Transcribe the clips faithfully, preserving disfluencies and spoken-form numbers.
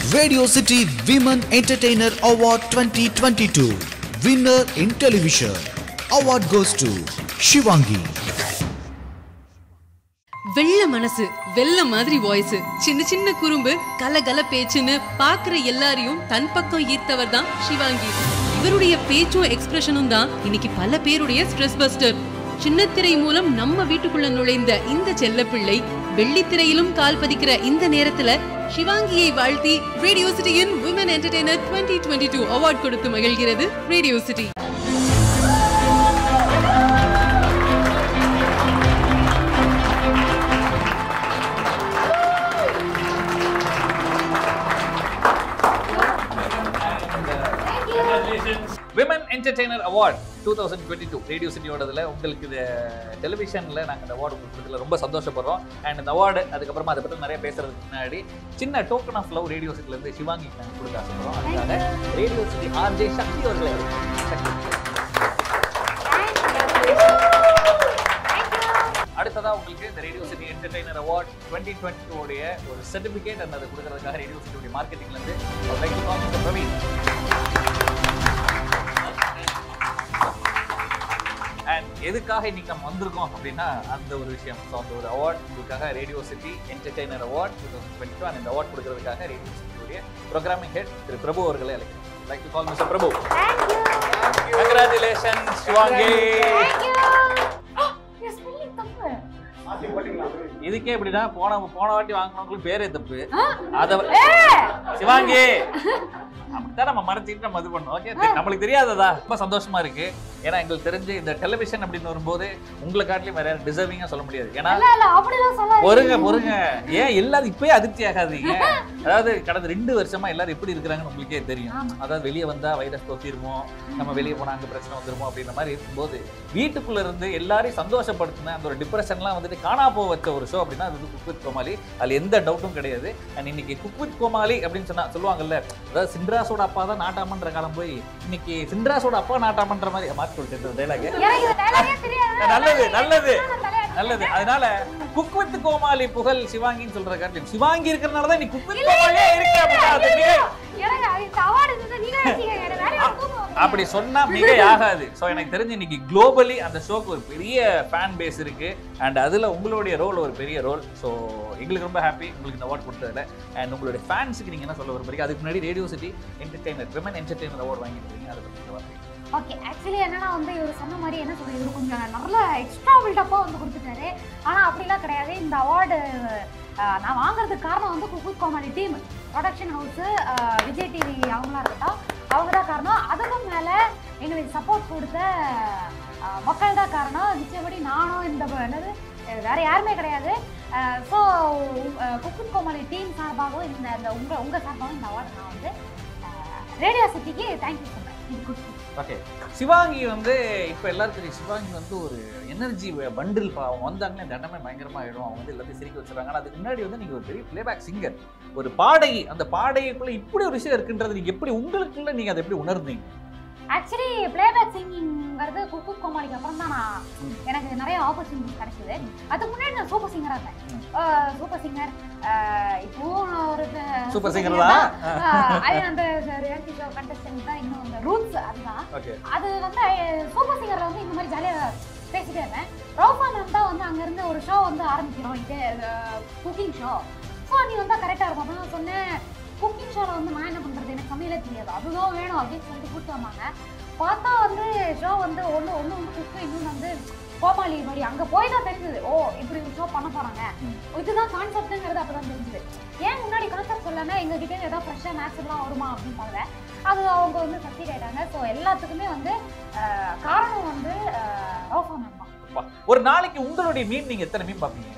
Radio City Women Entertainer Award twenty twenty-two. Winner in Television. Award goes to Sivaangi. வெள்ள மனசு வெள்ள மாதிரி voice சின்ன சின்ன குறும்பு கலகல பேச்சுன்னு பாக்குற எல்லாரையும் தன் பக்கம் ஈர்த்தவர் தான் சிவாங்கி. இவருடைய பேச்சும் எக்ஸ்பிரஷனும் தான் இன்னைக்கு பல பேருடைய ஸ்ட்ரெஸ் பஸ்டர். சின்னத்திரை மூலம் நம்ம வீட்டுக்குள்ள நுழைந்த இந்த செல்லப்பிள்ளை வெள்ளித்திரையிலும் கால் பதிக்கிற இந்த நேரத்துல சிவாங்கியை வாழ்த்தி ரேடியோ சிட்டியின் women entertainer twenty twenty-two award கொடுத்து மகிழ்கிறது radio city. Women entertainer award twenty twenty-two radio சிட்டியோடதுல உங்களுக்கு இது டெலிவிஷனில் நாங்கள் இந்த அவார்டு கொடுக்குறதுல ரொம்ப சந்தோஷப்படுறோம். அண்ட் இந்த அவார்டு அதுக்கப்புறமா அதை பற்றி நிறைய பேசுறதுக்கு முன்னாடி சின்ன டோக்கன் ஆஃப் லவ் ரேடியோ சிட்டிலேருந்து சிவாங்கி நாங்கள் கொடுக்க ஆசைப்படுறோம். அதுக்காக ரேடியோ சிட்டி ஆர்ஜே சக்தி அவர்களை அடுத்ததாக உங்களுக்கு இந்த radio city entertainer award twenty twenty-two உடைய ஒரு சர்டிஃபிகேட் அந்த அதை கொடுக்கறதுக்காக ரேடியோ சிட்டியோடைய மார்க்கெட்டிங்லேருந்து பிரவீன். அண்ட் எதுக்காக இன்னைக்கு நம்ம வந்திருக்கோம் அப்படின்னா அந்த ஒரு விஷயம். ஸோ அந்த ஒரு அவார்ட் உங்களுக்காக radio city entertainer award twenty twenty-two and இந்த அவார்ட் கொடுக்கறதுக்காக ரேடியோ சிட்டியுடைய ப்ரோக்ராமிங் ஹெட் திரு பிரபு அவர்களை அழைக்கிறேன். Like to call mister Prabhu. Congratulations Sivaangi. இதுக்கே இப்படின்னா போன போன வாட்டி வாங்கினவங்களுக்கு பேரே தப்பு. அத சிவாங்கி அப்படித்தான் நம்ம மறைச்சிட்டு நம்ம இது பண்ணோம். ஓகே, நம்மளுக்கு தெரியாததா ரொம்ப சந்தோஷமா இருக்கு. ஏன்னா எங்களுக்கு தெரிஞ்சு இந்த டெலிவிஷன் அப்படின்னு வரும்போது உங்களை காட்டிலும் வேற யாரும் டிசர்விங்கா சொல்ல முடியாது. ஏன்னா பொறுங்க பொறுங்க ஏன் எல்லாரும் இப்பயே அதிர்ச்சி ஆகாதீங்க. அதாவது கடந்த ரெண்டு வருஷமா எல்லாரும் எப்படி இருக்கிறாங்கன்னு உங்களுக்கே தெரியும். அதாவது வெளியே வந்தா வைரஸ் தொத்திருமோ, நம்ம வெளியே போனா அங்க பிரச்சனை வந்துருமோ அப்படின்ற மாதிரி இருக்கும்போது வீட்டுக்குள்ள இருந்து எல்லாரையும் சந்தோஷப்படுத்தின அந்த ஒரு டிப்ரெஷன்லாம் வந்துட்டு காணா போக வச்ச ஒரு ஷோ அப்படின்னா அது வந்து குக் வித் கோமாளி. அதுல எந்த டவுட்டும் கிடையாது. அண்ட் இன்னைக்கு குக் வித் கோமாளி அப்படின்னு சொன்னா சொல்லுவாங்கல்ல, அதாவது சிண்ட்ராஸோட அப்பா தான் நாட்டாமன்ற காலம் போய் இன்னைக்கு சிண்ட்ராஸோட அப்பா நாட்டாமன்ற மாதிரி மாற்றி சொல்லிட்டு டைலாக். நல்லது நல்லது நல்லது. அதனால குக் வித் கோமாளி புகழ் சிவாங்கின்னு சொல்ற காரணம் சிவாங்கி இருக்கிறனாலதான் இன்னைக்கு குக் வித் கோமாளியே இருக்கு அப்படி சொன்னா மிக ஆகாது. ஸோ எனக்கு தெரிஞ்சு இன்னைக்கு குளோபலி அந்த ஷோக்கு ஒரு பெரிய ஃபேன் பேஸ் இருக்கு. அண்ட் அதுல உங்களுடைய ரோல் ஒரு பெரிய ரோல். ஸோ எங்களுக்கு ரொம்ப ஹாப்பி உங்களுக்கு இந்த அவார்ட் கொடுத்ததுல. அண்ட் உங்களுடைய ஃபேன்ஸுக்கு நீங்க என்ன சொல்ல விரும்புறீங்க? அதுக்கு முன்னாடி radio city entertainer women entertainer award வாங்கிருக்கீங்க, அதை பத்தி சொல்லுவாங்க. ஓகே, ஆக்சுவலி என்னன்னா வந்து இவர் சொன்ன மாதிரி என்ன சொல்றது, இவர் கொஞ்சம் நல்ல எக்ஸ்ட்ரா பில்டப்பாக வந்து கொடுத்துட்டாரு. ஆனால் அப்படிலாம் கிடையாது. இந்த அவார்டு நான் வாங்குறதுக்கு காரணம் வந்து cook with Komali team, production house, Vijay TV அவங்களா இருக்கட்டும், அவங்க தான் காரணம். அதுக்கும் மேலே எங்களுக்கு சப்போர்ட் கொடுத்த மக்கள் தான் காரணம். நிச்சயப்படி நானும் இந்த என்னது வேறு யாருமே கிடையாது. So cook with Komali team சார்பாகவும் இந்த இந்த உங்கள் உங்கள் சார்பாகவும் இந்த அவார்டு நான் வந்து ரேடியோ சிட்டிக்கு தேங்க்யூ சொல்கிறேன். இது கொடுத்து ஓகே, சிவாங்கி வந்து இப்போ எல்லாரும் தெரியும். சிவாங்கி வந்து ஒரு எனர்ஜி பண்டில். அவங்க வந்தாங்கன்னா இந்த இடமே பயங்கரமாக ஆகிடும். அவங்க வந்து எல்லாத்தையும் சிரிக்க வச்சுருக்காங்க. ஆனால் அதுக்கு முன்னாடி வந்து நீங்கள் ஒரு பெரிய பிளேபேக் சிங்கர், ஒரு பாடகி. அந்த பாடகிக்குள்ளே இப்படி ஒரு விஷயம் இருக்குன்றது நீங்கள் எப்படி உங்களுக்குள்ள நீங்கள் அதை எப்படி உணர்ந்தீங்க? ஆக்சுவலி பிளேபேக் சிங்கிங்கிறது குக் வித் கோமாளிக்கு அப்புறம் தான் நான் எனக்கு நிறைய ஆப்பர்ச்சுனிட்டி கிடைச்சிது. அதுக்கு முன்னாடி நான் சூப்பர் சிங்கராக இருந்தேன். சூப்பர் சிங்கர் இப்போ ஒரு சூப்பர் சிங்கர் தான். அந்த ரியாலிட்டி ஷோ கண்டஸ்டன்ட் தான் இன்னும் அந்த ரூட்ஸ் அதுதான். அது வந்து சூப்பர் சிங்கரில் வந்து இந்த மாதிரி ஜாலியாக பேசிட்டே இருந்தேன். ரோஃபா மேம் தான் வந்து அங்கேருந்து ஒரு ஷோ வந்து ஆரம்பிக்கிறோம், இது குக்கிங் ஷோ. ஸோ நீ வந்தால் கரெக்டாக இருக்கும் அப்படின்னு நான் சொன்னேன். குக்கிங் ஷோவில் வந்து நான் என்ன பண்ணுறது, எனக்கு சமையலே தெரியாது, அதுதான் வேணும் அப்படின்னு சொல்லிட்டு கூப்பிட்டு வந்தாங்க. பார்த்தா வந்து ஷோ வந்து ஒன்று ஒன்று வந்து குக்கு, இன்னொன்று வந்து கோமாளி மாதிரி. அங்கே போய் தான் தெரிஞ்சது, ஓ இப்படி ஒரு ஷோ பண்ண போகிறாங்க, இதுதான் கான்செப்ட்டுங்கிறது அப்போ தான் தெரிஞ்சுது. ஏன் முன்னாடி கான்செப்ட் சொல்லலைன்னா எங்ககிட்ட ஏதாவது ஃப்ரெஷ்ஷாக நேச்சுரலாக வருமா அப்படின்னு பாருங்க. அது அவங்க வந்து சக்சீட் ஆகிட்டாங்க. ஸோ எல்லாத்துக்குமே வந்து காரணம் வந்து ரோஃபா மேம் தான். ஒரு நாளைக்கு உங்களுடைய மீன் நீங்கள் எத்தனை மீன் பார்ப்பீங்க?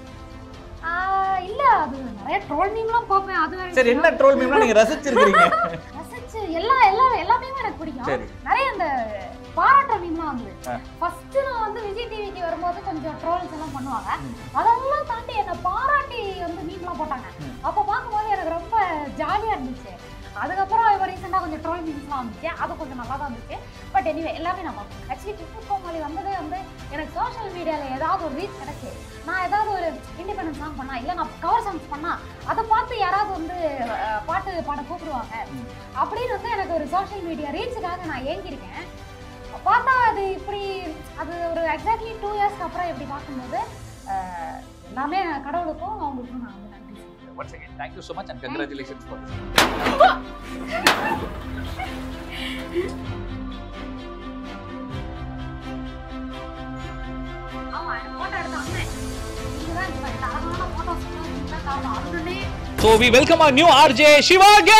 இல்ல, அது நிறைய ட்ரோல் மீம்லாம் பார்ப்பேன். அது சரி, என்ன ட்ரோல் மீம்லாம் நீங்க ரசிச்சிருக்கீங்க? ரசிச்சு எல்லா எல்லா எல்லாமே எனக்கு பிடிக்கும். நிறைய அந்த பாராட்டுற மீம்லாம் வந்து ஃபர்ஸ்ட் நான் வந்து விஜய் டிவிக்கு வரும்போது கொஞ்சம் ட்ரோல்ஸ் எல்லாம் பண்ணுவாங்க. அதெல்லாம் தாண்டி என்ன பாராட்டி வந்து மீம்லாம் போட்டாங்க. அப்போ பார்க்கும்போது எனக்கு ரொம்ப ஜாலியா இருந்துச்சு. அதுக்கப்புறம் இப்போ ரீசெண்டாக கொஞ்சம் ட்ரோல் மீம்ஸ்லாம் வந்துச்சு, அது கொஞ்சம் நல்லா தான் இருந்துச்சு. பட் எனிவே எல்லாமே நான் பார்ப்பேன். ஆக்சுவலி குக் கோமாளி வந்ததே வந்து எனக்கு சோஷியல் மீடியாவில் ஏதாவது ஒரு ரீச் கிடைச்சி நான் ஏதாவது ஒரு இண்டிபெண்டன்ஸ் சாங் பண்ணா இல்லை நான் கவர் சாங்ஸ் பண்ணா அதை பார்த்து யாராவது வந்து பாட்டு பாட கூப்பிடுவாங்க அப்படின்னு வந்து எனக்கு ஒரு சோஷியல் மீடியா ரீச்சுக்காக நான் ஏங்கியிருக்கேன். பார்த்தா அது இப்படி அது ஒரு எக்ஸாக்ட்லி டூ இயர்ஸ்க்கு அப்புறம் இப்படி பார்க்கும்போது எல்லாமே கடவுளுக்கும் அவங்களுக்கும் நான் வந்து நன்றி சொல்றேன். Once again, thank you so much and congratulations for this. ஆமா போட்டோ எடுத்தாங்க இதுதான் இந்த மாதிரி தரமான போட்டோஸ் எல்லாம் காரணம். அதுனே So we welcome our new R J Sivaangi.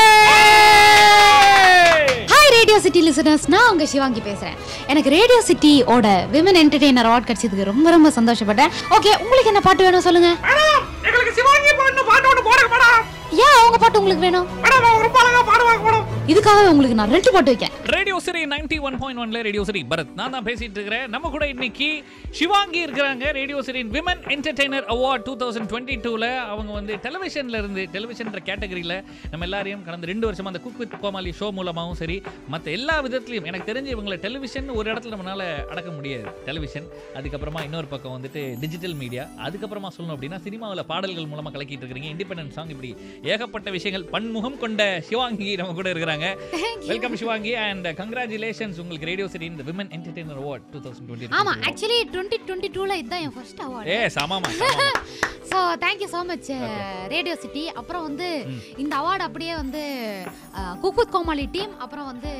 Hi radio city listeners, நான் உங்க சிவாங்கி பேசுறேன். எனக்கு ரேடியோ சிட்டி ஓட விமன் என்டர்டெய்னர் அவார்ட் கிடைச்சதுக்கு ரொம்ப ரொம்ப சந்தோஷப்பட்டேன். ஓகே, உங்களுக்கு என்ன பாட்டு வேணும் சொல்லுங்க. மேடம் எங்களுக்கு சிவாங்கி பாட்டு பாட்டு ஒன்னு போடுங்க மேடம். ஏன் அவங்க பாட்டு உங்களுக்கு வேணும்? மேடம் ஒரு பாலங்க பாடுவாங்க மேடம். இதுக்காக உங்களுக்கு நான் ரெண்டு பாட்டு வைக்கேன். ரேடியோ சிட்டி தொண்ணூற்றி ஒன்று புள்ளி ஒன்று ல ரேடியோ சிட்டி பரத் நான் தான் பேசிட்டு இருக்கேன். நம்ம கூட இன்னைக்கு சிவாங்கி இருக்காங்க. Radio city women entertainer award இருபது இருபத்தி இரண்டு ல அவங்க வந்து டெலிவிஷன்ல இருந்து டெலிவிஷன்ற கேட்டகரியில நம்ம எல்லாரையும் கடந்த ரெண்டு வருஷமா அந்த குக் வித் கோமாளி ஷோ மூலமாவும் சரி மற்ற எல்லா விதத்திலையும் எனக்கு தெரிஞ்சு இவங்களை டெலிவிஷன் ஒரு இடத்துல நம்மளால அடக்க முடியாது. டெலிவிஷன், அதுக்கப்புறமா இன்னொரு பக்கம் வந்துட்டு டிஜிட்டல் மீடியா, அதுக்கப்புறமா சொல்லணும் அப்படின்னா சினிமாவில் பாடல்கள் மூலமா கலக்கிட்டு இருக்கிறீங்க. இண்டிபெண்டன்ட் சாங், இப்படி ஏகப்பட்ட விஷயங்கள் பன்முகம் கொண்ட சிவாங்கி நம்ம கூட இருக்கிறாங்க. வெல்கம் சிவாங்கி அண்ட் கங்க்ராச்சுலேஷன்ஸ் உங்களுக்கு ரேடியோ சிட்டி இந்த விமன் என்டர்டெய்னர் அவார்ட் இருபது இருபத்தி இரண்டு. ஆமா, एक्चुअली இருபது இருபத்தி இரண்டு ல இதுதான் என் ஃபர்ஸ்ட் அவார்ட். ஏ சமாமா. So thank you so much radio city. அப்புறம் வந்து இந்த அவார்ட் அப்படியே வந்து குக் வித் கோமாளி டீம் அப்புறம் வந்து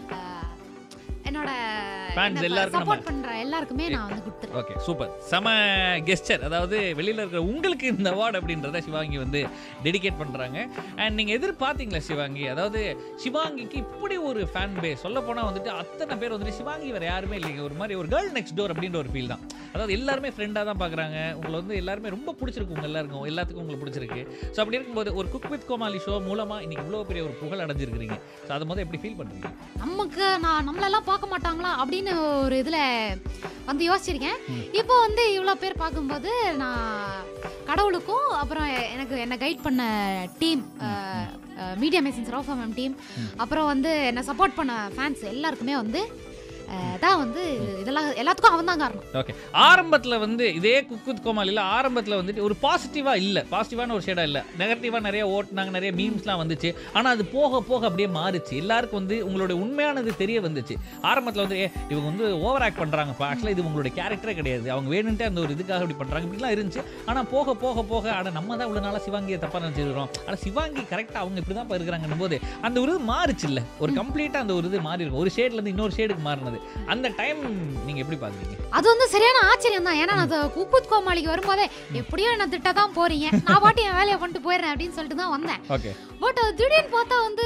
என்னோட ஃபேன்ஸ் எல்லாருக்கும் சப்போர்ட் பண்ற எல்லாருக்குமே நான் வந்து கொடுத்துறேன். Okay super. சம கெஸ்டர், அதாவது வெளியில இருக்கிற உங்களுக்கு இந்த அவார்ட் அப்படின்றத சிவாங்கி வந்து டெடிகேட் பண்றாங்க. அண்ட் நீங்க எதிர்பார்த்தீங்களா சிவாங்கி? அதாவது சிவாங்கிக்கு இப்படி ஒரு ஃபேன் பேஸ், சொல்ல போனா வந்துட்டு அத்தனை பேர் வந்துட்டு சிவாங்கி வேற யாருமே இல்லைங்க, ஒரு மாதிரி ஒரு கேர்ள் நெக்ஸ்ட் டோர் அப்படின்ற ஒரு ஃபீல் தான். அதாவது எல்லாருமே ஃப்ரெண்டா தான் பாக்குறாங்க. உங்களை வந்து எல்லாருமே ரொம்ப பிடிச்சிருக்கு, உங்க எல்லாருக்கும் எல்லாத்துக்கும் உங்களுக்கு பிடிச்சிருக்கு. ஸோ அப்படி இருக்கும்போது ஒரு குக் வித் கோமாளி ஷோ மூலமா இன்னைக்கு இவ்வளோ பெரிய ஒரு புகழ் அடைஞ்சிருக்கிறீங்க. ஸோ அதை முதல்ல எப்படி ஃபீல் பண்றீங்க? நமக்கு நான் நம்மளெல்லாம் பார்க்க மாட்டாங்களா அப்படின்னு ஒரு இதுல வந்து யோசிச்சிருக்கேன். இப்போ வந்து இவ்வளோ பேர் பார்க்கும்போது நான் கடவுளுக்கும் அப்புறம் எனக்கு என்னை கைட் பண்ண டீம் மீடியா மேசன்ஸ் ரோஃபா மேம் டீம் அப்புறம் வந்து என்னை சப்போர்ட் பண்ண ஃபேன்ஸ் எல்லாருக்குமே வந்து தான் வந்து இதெல்லாம் எல்லாத்துக்கும் அவன் தான் காரணம். ஓகே, ஆரம்பத்தில் வந்து இதே குக் வித் கோமாளியில் ஆரம்பத்தில் வந்துட்டு ஒரு பாசிட்டிவாக இல்லை, பாசிட்டிவான ஒரு ஷேடாக இல்லை, நெகட்டிவாக நிறைய ஓட்டினாங்க, நிறைய மீம்ஸ்லாம் வந்துச்சு. ஆனால் அது போக போக அப்படியே மாறிச்சு. எல்லாருக்கும் வந்து உங்களோட உண்மையானது தெரிய வந்துச்சு. ஆரம்பத்தில் வந்து ஏ இவங்க வந்து ஓவர் ஆக்ட் பண்ணுறாங்கப்பா, ஆக்சுவலாக இது உங்களோட கேரக்டரே கிடையாது, அவங்க வேணுன்ட்டு அந்த ஒரு இதுக்காக இப்படி பண்ணுறாங்க இப்படிலாம் இருந்துச்சு. ஆனால் போக போக போக ஆனால் நம்ம தான் இவ்வளோ நாளாக சிவாங்கியை தப்பாக நினச்சிருக்கிறோம், ஆனால் சிவாங்கி கரெக்டாக அவங்க இப்படி தான் இருக்கிறாங்கன்னும் போது அந்த ஒரு இது மாறிச்சு இல்லை, ஒரு கம்ப்ளீட்டாக அந்த ஒரு இது மாறி இருக்கும். ஒரு ஷேட்லேருந்து இன்னொரு ஷேடுக்கு மாறினது. அந்த டைம் நீங்க எப்படி பாக்குறீங்க? அது வந்து சரியான ஆச்சரியம் தான். ஏன்னா நான் குக் வித் கோமாளிக்கு வரும்போதே எப்படியோ என்ன திட்ட தான் போறீங்க, நான் பாட்டி என் வேலையை பண்ணிட்டு போயிடுறேன் அப்படின்னு சொல்லிட்டு தான் வந்தேன். பட் திடீர்னு பார்த்தா வந்து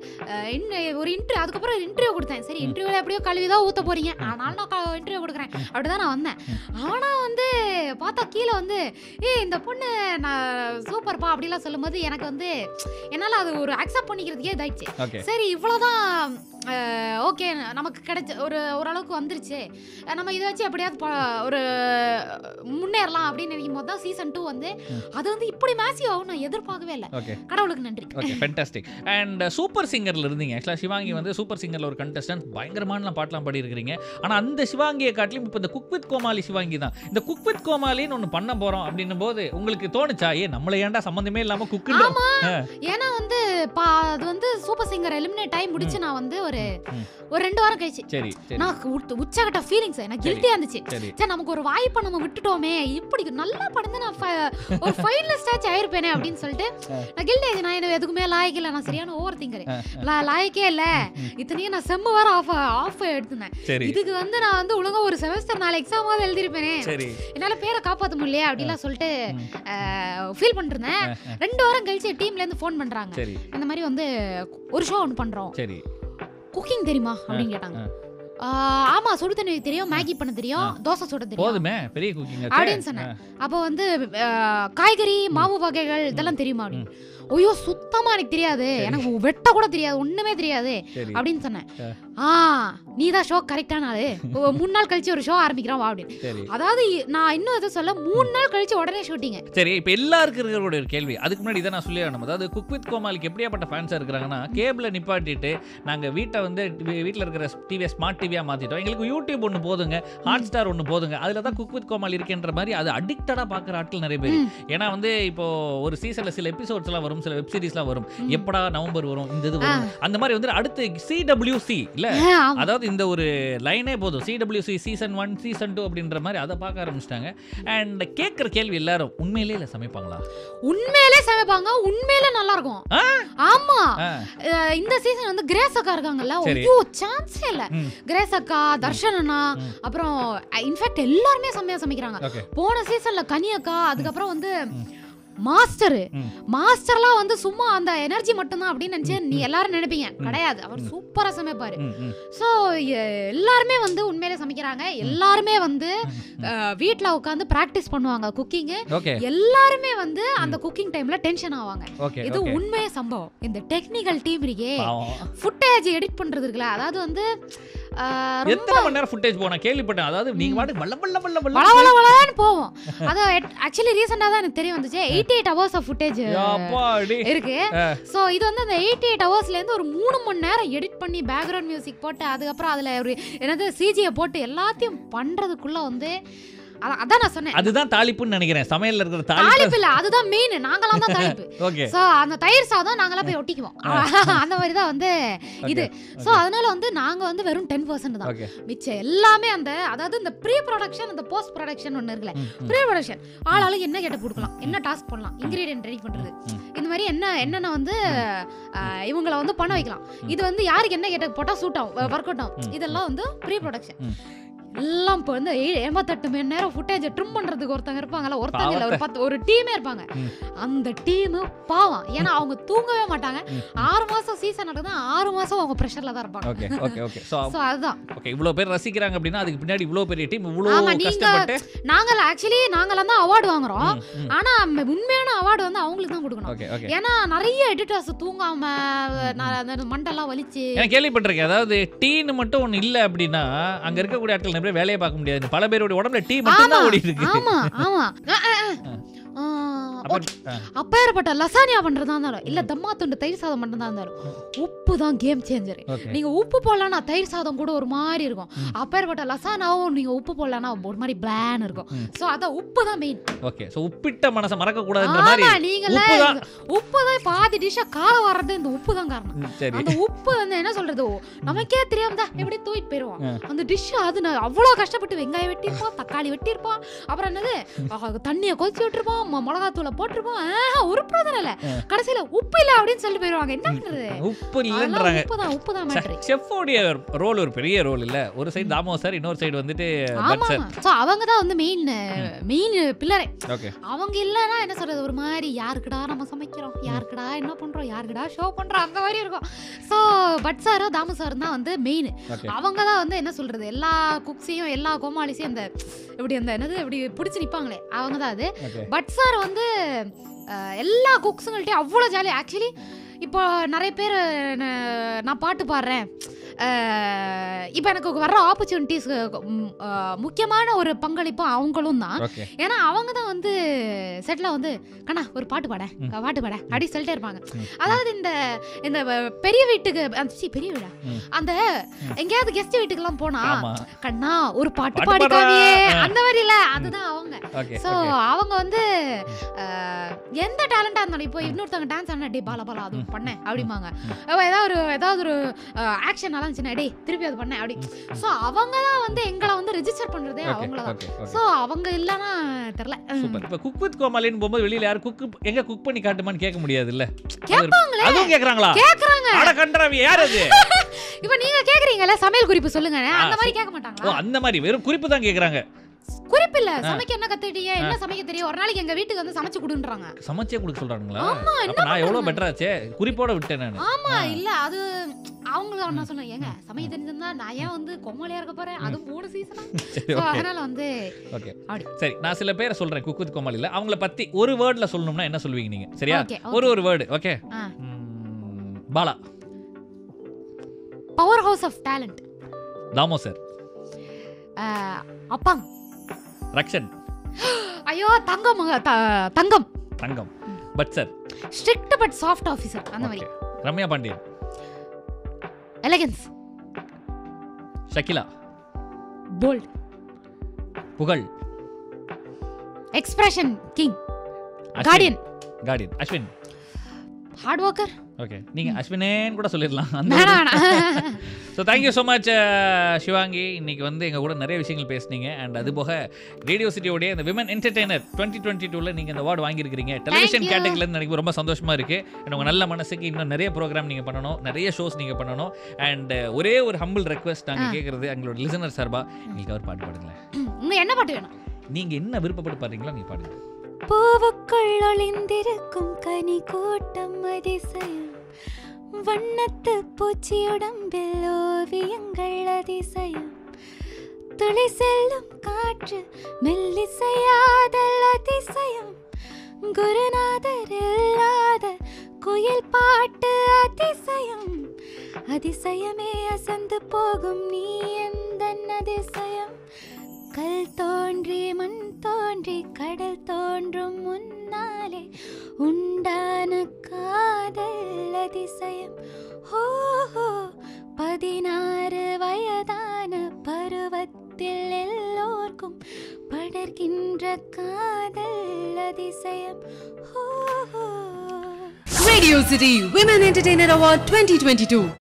ஒரு இன்டர்வியூ, அதுக்கப்புறம் இன்டர்வியூ கொடுத்தேன். சரி இன்டர்வியூல எப்படியோ கழுவிதான் ஊத்த போறீங்க, அதனால நான் இன்டர்வியூ கொடுக்குறேன் அப்படிதான் நான் வந்தேன். ஆனா வந்து பார்த்தா கீழே வந்து ஏ இந்த பொண்ணு நான் சூப்பர்ப்பா அப்படிலாம் சொல்லும் போது எனக்கு வந்து என்னால அது ஒரு அக்செப்ட் பண்ணிக்கிறதுக்கே இதாயிடுச்சு. சரி இவ்வளவுதான் ஓகே நமக்கு கிடைச்ச ஒரு ஓரளவுக்கு வந்துருச்சு, நம்ம இதை வச்சு எப்படியாவது ஒரு முன்னேறலாம் அப்படின்னு நினைக்கும் போது தான் சீசன் டூ வந்து அது வந்து இப்படி மேசிவ் ஆகும் நான் எதிர்பார்க்கவே இல்லை. கடவுளுக்கு நன்றி. Okay fantastic. அண்ட் சூப்பர் சிங்கர்ல இருந்தீங்க. ஆக்சுவலாக சிவாங்கி வந்து சூப்பர் சிங்கர்ல ஒரு கண்டஸ்டன்ட், பயங்கரமான பாட்டெலாம் பாடி இருக்கிறீங்க. ஆனால் அந்த சிவாங்கியை காட்டிலும் இப்போ இந்த குக் வித் கோமாளி சிவாங்கி தான். இந்த குக் வித் கோமாளின்னு ஒன்று பண்ண போறோம் அப்படின்னும் போது உங்களுக்கு தோணுச்சா ஏ நம்மள ஏன்டா சம்பந்தமே இல்லாம குக்கு? ஏன்னா வந்து அது வந்து சூப்பர் சிங்கர் எலிமினேட் ஆகி முடிச்சு நான் வந்து ஒரு ஒரு ரெண்டு வாரம் கழிச்சு சரி நான் உச்சகட்ட ஃபீலிங்ஸ் எனக்கு கில்ட்டியா இருந்துச்சு. சரி நமக்கு ஒரு வாய்ப்பை நம்ம விட்டுட்டோமே, இப்படி நல்லா படந்து நான் ஒரு ஃபைனலிஸ்ட் ஆச்சு ஆயிருப்பேனே அப்படின்னு சொல்லிட்டு நான் கில்ட்டி. நான் எனக்கு எதுக்குமே லாய்க்கு இல்லை, நான் சரியான ஓவர் திங்கர், லாய்க்கே இல்லை. இத்தனையும் நான் செம்ம வேற ஆஃப் ஆஃப் எடுத்துனேன். இதுக்கு வந்து நான் வந்து ஒழுங்கா ஒரு செமஸ்டர் நாலு எக்ஸாமாவது எழுதிருப்பேனே, என்னால பேரை காப்பாற்ற முடியல அப்படிலாம் சொல்லிட்டு ஃபீல் பண்ணிருந்தேன். ரெண்டு வாரம் கழிச்சு டீம்ல இருந்து ஃபோன் பண்றாங்க, இந்த மாதிரி வந்து ஒரு ஷோ ஒன்று பண்றோம், குக்கிங் தெரியுமா அப்படின்னு கேட்டாங்க. ஆமா சுடு தண்ணி தெரியும், மேகி பண்ண தெரியும், தோசை சுட தெரியும் அப்படின்னு சொன்னேன். அப்போ வந்து காய்கறி மாவு வகைகள் இதெல்லாம் தெரியுமா அப்படின்னு. ஐயோ சுத்த சுத்தமா எனக்கு தெரியாது, எனக்கு வெட்ட கூட தெரியாது, ஒண்ணுமே தெரியாது அப்படின்னு சொன்னேன். ஆ நீதான் ஷோ கரெக்டான ஆளு, மூணு நாள் கழிச்சு ஒரு ஷோ ஆரம்பிக்கிறோம் அப்படின்னு. அதாவது நான் இன்னும் எதுவும் சொல்ல, மூணு நாள் கழிச்சு உடனே ஷூட்டிங். சரி, இப்போ எல்லாருக்கும் இருக்கிற ஒரு கேள்வி, அதுக்கு முன்னாடி இதை நான் சொல்லி ஆகணும். அதாவது குக் வித் கோமாளிக்கு எப்படியாப்பட்ட ஃபேன்ஸாக இருக்கிறாங்கன்னா, கேபிளை நிப்பாட்டிட்டு நாங்கள் வீட்டை வந்து வீட்டில் இருக்கிற டிவியை ஸ்மார்ட் டிவியாக மாற்றிட்டோம், எங்களுக்கு யூடியூப் ஒன்று போதுங்க, ஹாட் ஸ்டார் ஒன்று போதுங்க, அதில் தான் குக் வித் கோமாளி இருக்குன்ற மாதிரி அது அடிக்டடாக பார்க்குற ஆட்கள் நிறைய பேர். ஏன்னா வந்து இப்போ ஒரு சீசனில் சில எபிசோட்ஸ் எல்லாம் வரும், சில வெப் சீரிஸ்லாம் வரும், எப்படா நவம்பர் வரும், இந்த இது வரும், அந்த மாதிரி வந்து அடுத்து சிடபிள்யூசி இல்ல, அதாவது இந்த ஒரு லைனே போதும், CWC season one season two அப்படின்ற மாதிரி அதை பார்க்க ஆரம்பிச்சிட்டாங்க. அண்ட் கேட்குற கேள்வி எல்லாரும், உண்மையிலே இல்லை சமைப்பாங்களா? உண்மையிலே சமைப்பாங்க, உண்மையிலே நல்லா இருக்கும். ஆமா, இந்த சீசன் வந்து கிரேஸ் அக்கா இருக்காங்கல்ல, ஐயோ சான்ஸே இல்ல. கிரேஸ் அக்கா, தர்ஷன் அண்ணா, அப்புறம் இன்ஃபேக்ட் எல்லாருமே செம்மையா சமைக்கிறாங்க. போன சீசன்ல கனி அக்கா, அதுக்கப்புறம் வந்து மாஸ்டர் மாஸ்டர்லாம் வந்து சும்மா அந்த எனர்ஜி மட்டும்தான் அப்படின்னு நினைச்சு நீ எல்லாரும் நினைப்பீங்க, கிடையாது, அவர் சூப்பரா சமைப்பாரு. ஸோ எல்லாருமே வந்து உண்மையிலே சமைக்கிறாங்க, எல்லாருமே வந்து வீட்டில் உட்காந்து பிராக்டிஸ் பண்ணுவாங்க குக்கிங், எல்லாருமே வந்து அந்த குக்கிங் டைம்ல டென்ஷன் ஆவாங்க. இது உண்மையே சம்பவம். இந்த டெக்னிக்கல் டீம் இருக்கே, ஃபுட்டேஜ் எடிட் பண்றது இருக்குல்ல, அதாவது வந்து எத்தனை மணி நேரம் ஃபுட்டேஜ் போனா கேள்விப்பட்டேன். அதாவது நீங்க பாட்டு வல்ல வல்ல வல்ல வல்ல வல்ல வல்லன்னு போவோம். அது ஆக்சுவலி ரீசன்ட்டா தான் எனக்கு தெரிய வந்துச்சு, eighty eight hours of footage இருக்கு. சோ இது வந்து அந்த எயிட்டி எயிட் ஹவர்ஸ்ல இருந்து ஒரு மூணு மணி நேரம் எடிட் பண்ணி பேக்ரவுண்ட் மியூசிக் போட்டு அதுக்கப்புறம் அதுல ஒரு என்னது சிஜியை போட்டு எல்லாத்தையும் பண்றதுக்குள்ள வந்து அதான் நான் சொன்னேன், அதுதான் தாளிப்புன்னு நினைக்கிறேன். சமையல்ல இருக்கிற தாளிப்பு இல்ல, அதுதான் மெயின். நாங்கலாம் தான் தாளிப்பு. சோ அந்த தயிர் சாதம் நாங்கலாம் போய் ஒட்டிக்குவோம், அந்த மாதிரி தான் வந்து இது. சோ அதனால வந்து நாங்க வந்து வெறும் டென் பர்சன்ட் தான், மிச்சம் எல்லாமே அந்த அதாவது இந்த ப்ரீ ப்ரொடக்ஷன் அந்த போஸ்ட் ப்ரொடக்ஷன் ஒன்று இருக்குல்ல, ப்ரீ ப்ரொடக்ஷன் ஆளாளுக்கு என்ன கேட்ட கொடுக்கலாம், என்ன டாஸ்க் பண்ணலாம், இன்கிரீடியன்ட் ரெடி பண்றது, இந்த மாதிரி என்ன என்னென்ன வந்து இவங்களை வந்து பண்ண வைக்கலாம், இது வந்து யாருக்கு என்ன கேட்ட போட்டா சூட் ஆகும், ஒர்க் அவுட் ஆகும், இதெல்லாம் வந்து ப்ரீ ப்ரொடக்ஷன். எல்லாம் இப்போ வந்து எண்பத்தெட்டு மணி நேரம் ஃபுட்டேஜை ட்ரிம் பண்றதுக்கு ஒருத்தங்க இருப்பாங்கல்ல, ஒருத்தங்க இல்லை, ஒரு பத்து ஒரு டீமே இருப்பாங்க. அந்த டீம் பாவம், ஏன்னா அவங்க தூங்கவே மாட்டாங்க. ஆறு மாசம் சீசன் நடக்குது, ஆறு மாசம் அவங்க ப்ரெஷர்ல தான் இருப்பாங்க. ஓகே ஓகே ஓகே சோ அதுதான் ஓகே, இவ்வளவு பேர் ரசிக்கிறாங்க அப்படின்னா அதுக்கு பின்னாடி இவ்வளவு பெரிய டீம், இவ்வளவு கஷ்டப்பட்டு நாங்க ஆக்சுவலி நாங்கலாம் தான் அவார்டு வாங்குறோம். ஆனா உண்மையான அவார்டு வந்து அவங்களுக்கு தான் கொடுக்கணும். ஏன்னா நிறைய எடிட்டர்ஸ் தூங்காம மண்டெல்லாம் வலிச்சு கேள்விப்பட்டிருக்கேன். அதாவது டீன்னு மட்டும் ஒண்ணு இல்ல அப்படின்னா அங்க இருக்கக்கூடிய ஆட்கள் நிறைய வேலையை பார்க்க முடியாது. பல பேரோட உடம்புல டீ மட்டும் தான் ஓடிட்டு இருக்கு. ஆமா ஆமா அப்பேற்பட்ட லசானியா பண்றதா இருந்தாலும் இல்ல தம்மா துண்டு தயிர் சாதம் பண்றதா இருந்தாலும் உப்பு தான் கேம் சேஞ்சர். நீங்க உப்பு போடலன்னா தயிர் சாதம் கூட ஒரு மாதிரி இருக்கும். அப்பேற்பட்ட லசானாவும் நீங்க உப்பு போடலன்னா ஒரு மாதிரி பிளான் இருக்கும். சோ அத உப்பு தான் மெயின். ஓகே சோ உப்பிட்ட மனச மறக்க கூடாதுன்ற மாதிரி நீங்களே உப்பு தான் பாதி டிஷ்ஷ கார வர்றது இந்த உப்பு தான் காரணம். அந்த உப்பு வந்து என்ன சொல்றது நமக்கே தெரியாம தான் எப்படி தூக்கிட்டு போயிடுவோம் அந்த டிஷ். அது அவ்வளவு கஷ்டப்பட்டு வெங்காயம் வெட்டிருப்போம், தக்காளி வெட்டிருப்போம், அப்புறம் என்னது தண்ணியை கொதிச்சு விட்டுருப்போம், மிளகாத்தூளை போட்டிருப்போம், ஒரு பிரச்சனை இல்ல, கடைசியில உப்பு இல்ல அப்படின்னு சொல்லி போயிருவாங்க. என்ன பண்றது, உப்பு இல்லன்றாங்க. உப்பு தான் உப்பு தான் மேட்டர். செஃப்போட ரோல் ஒரு பெரிய ரோல் இல்ல. ஒரு சைடு தாமோ சார், இன்னொரு சைடு வந்துட்டு பட் சார். சோ அவங்க தான் வந்து மெயின் மெயின் பில்லரே. அவங்க இல்லனா என்ன சொல்றது ஒரு மாதிரி யாருக்குடா நம்ம சமைக்கிறோம், யாருக்குடா என்ன பண்றோம், யாருக்குடா ஷோ பண்றோம் அந்த மாதிரி இருக்கும். So Bhat sir Damu sir தான் வந்து மெயின். அவங்க தான் வந்து என்ன சொல்றது எல்லா குக்ஸையும் எல்லா கோமாளிஸையும் அந்த இப்படி அந்த என்னது இப்படி பிடிச்சி நிப்பாங்களே அவங்க தான் அது. பட் சார் வந்து எல்லா குக்ஸுங்கள்ட்டையும் அவ்வளோ ஜாலி. ஆக்சுவலி இப்போ நிறைய பேர் நான் பாட்டு பாடுறேன், இப்போ எனக்கு வர்ற ஆப்பர்ச்சுனிட்டிஸ் முக்கியமான ஒரு பங்களிப்பு அவங்களும் தான். ஏன்னா அவங்க தான் வந்து செட்டில் வந்து கண்ணா ஒரு பாட்டு பாட பாட்டு பாட அப்படி சொல்லிட்டே இருப்பாங்க. அதாவது இந்த இந்த பெரிய வீட்டுக்கு பெரிய வீடா அந்த எங்கேயாவது கெஸ்ட் வீட்டுக்கெல்லாம் போனா கண்ணா ஒரு பாட்டு பாடிக்காமையே அந்த மாதிரி இல்ல, அதுதான் அவங்க. ஸோ அவங்க வந்து எந்த டேலண்டா இருந்தாலும் இப்போ இன்னொருத்தவங்க டான்ஸ் ஆனா டே பாலா பாலா அது பண்ணேன் அப்படிம்பாங்க. ஏதாவது ஒரு ஏதாவது ஒரு ஆக்ஷன் நல்லா இருந்துச்சுன்னா டே திருப்பி அது பண்ணேன் அப்படி. ஸோ அவங்க தான் வந்து எங்களை வந்து ரெஜிஸ்டர் பண்றதே அவங்கள தான். ஸோ அவங்க இல்லைன்னா தெரியல. இப்போ குக் வித் கோமாளின்னு போகும்போது வெளியில யாரும் குக் எங்க குக் பண்ணி காட்டுமான்னு கேட்க முடியாது இல்ல. கேட்பாங்களே, அதுவும் கேக்குறாங்களா? கேக்குறாங்க. அட கண்டராவி யார் அது? இப்போ நீங்க கேக்குறீங்கல சமையல் குறிப்பு சொல்லுங்க, அந்த மாதிரி கேட்க மாட்டாங்களா? ஓ அந்த மாதிரி வெறும் குறிப்பு தான் கேக்குறாங்க. குறிப்பு படிப்பு இல்ல, சமைக்க என்ன கத்துக்கிட்டீங்க, என்ன சமைக்க தெரியும், ஒரு நாளைக்கு எங்க வீட்டுக்கு வந்து சமைச்சு கொடுன்றாங்க. சமைச்சே கொடுக்க சொல்றாங்களா? ஆமா, அப்ப நான் எவ்வளவு பெட்டராச்சே, குறிப்போட விட்டேன் நான். ஆமா, இல்ல அது அவங்கள என்ன சொன்னாங்க, ஏங்க சமைக்க தெரிஞ்சிருந்தா நான் ஏன் வந்து கொமாலியா இருக்க போறேன், அது மூணு சீசனா. சோ அதனால வந்து ஓகே சரி, நான் சில பேரை சொல்றேன் குக் வித் கோமாளில, அவங்கள பத்தி ஒரு வேர்ட்ல சொல்லணும்னா என்ன சொல்வீங்க நீங்க? சரியா? ஒரு ஒரு word. Okay. Bala. Power house of talent. Damu sir. அப்பாங். ரக்ஷன். ஐயோ தங்கம் தங்கம் தங்கம். Bhat sir. Strict but soft officer அந்த மாதிரி. Ramya Pandian. Elegance. Shakeela. Bold. Pugazh. Expression king. Guardian. Guardian. Ashwin. Hard worker. Okay, நீங்க அஸ்வினேன்னு கூட சொல்லிடலாம். So thank you so much Sivaangi. இன்னைக்கு வந்து எங்கள் கூட நிறைய விஷயங்கள் பேசுனீங்க. அண்ட் அது போக ரேடியோ சிட்டியோடைய இந்த விமன் என்டர்டெய்னர் டுவெண்ட்டி டுவெண்ட்டி டூவில் நீங்கள் இந்த அவார்டு வாங்கியிருக்கிறீங்க. டெலிவிஷன் கேட்டகரியில் எனக்கு ரொம்ப சந்தோஷமாக இருக்குது. அண்ட் உங்கள் நல்ல மனசுக்கு இன்னும் நிறைய ப்ரோக்ராம் நீங்கள் பண்ணணும், நிறைய ஷோஸ் நீங்கள் பண்ணணும். அண்ட் ஒரே ஒரு ஹம்பிள் ரெக்வஸ்ட் நாங்கள் கேட்குறது, எங்களோட லிசனர் சார்பா எங்களுக்கு அவர் பாட்டு பாடுங்களேன். உங்களுக்கு என்ன பாட்டு வேணும்? நீங்கள் என்ன விருப்பப்பட்டு பாடுறீங்களோ நீங்கள் பாடுங்க. பூவுக்குள் ஒளிந்திருக்கும் கனி கூட்டம் அதிசயம், வண்ணத்து பூச்சியுடம்பில் ஓவியங்கள் அதிசயம், துளி செல்லும் காற்று மெல்லிசையாதல் அதிசயம், குருநாதர் இல்லாத குயில் பாட்டு அதிசயம், அதிசயமே அசந்து போகும் நீ எந்த அதிசயம், கல் தோன்றி மண் தோன்றி கடல் தோன்றும் முன்னாலே உண்டான காதல் அதிசயம், ஓஹோ பதினாறு வயதான பருவத்தில் எல்லோர்க்கும் படர்கின்ற காதல் அதிசயம், ஓஹோ. Radio City Women Entertainer Award twenty twenty-two.